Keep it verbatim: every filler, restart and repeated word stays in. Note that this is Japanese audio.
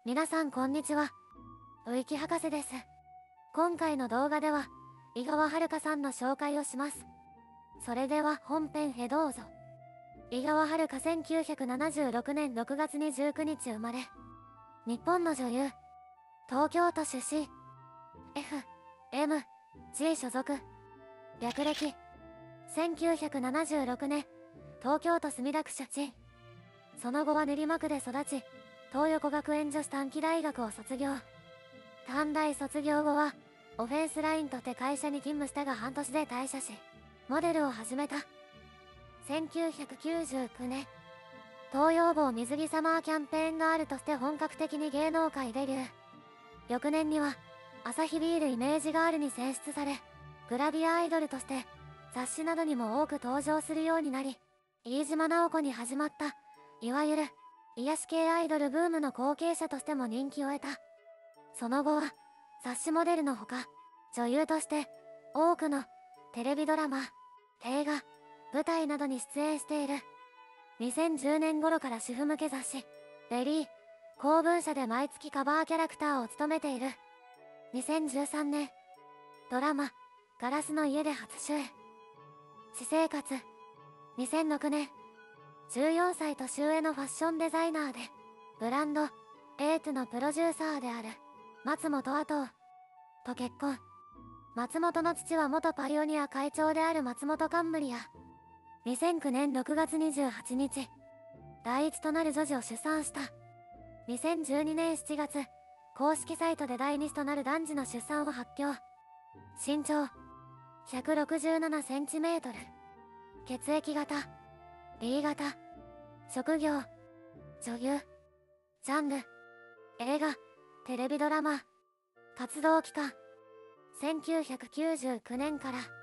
皆さんこんにちは。ウイキ博士です。今回の動画では、井川遥さんの紹介をします。それでは本編へどうぞ。井川遥せんきゅうひゃくななじゅうろくねんろくがつにじゅうくにち生まれ。日本の女優。東京都出身。エフ、エム、ジー 所属。略歴。せんきゅうひゃくななじゅうろくねん、東京都墨田区出身。その後は練馬区で育ち、東横学園女子短期大学を卒業。短大卒業後は、オフェンスラインとて会社に勤務したが半年で退社し、モデルを始めた。せんきゅうひゃくきゅうじゅうきゅうねん、東洋坊水着サマーキャンペーンガールとして本格的に芸能界デビュー。翌年には、アサヒビールイメージガールに選出され、グラビアアイドルとして雑誌などにも多く登場するようになり、飯島直子に始まった、いわゆる、癒し系アイドルブームの後継者としても人気を得た。その後は、雑誌モデルのほか、女優として、多くの、テレビドラマ、映画、舞台などに出演している。にせんじゅうねん頃から主婦向け雑誌、ベリー、公文社で毎月カバーキャラクターを務めている。にせんじゅうさんねん、ドラマ、ガラスの家で初主演。私生活、にせんろくねん、じゅうよんさい年上のファッションデザイナーで、ブランド、エイトのプロデューサーである、松本アトウと結婚。松本の父は元パイオニア会長である松本冠や、にせんきゅうねんろくがつにじゅうはちにち、第一となる女児を出産した。にせんじゅうにねんしちがつ、公式サイトで第二子となる男児の出産を発表。身長、ひゃくろくじゅうななセンチメートル。血液型、ビー 型。職業、女優。ジャンル、映画、テレビドラマ。活動期間、せんきゅうひゃくきゅうじゅうきゅうねんから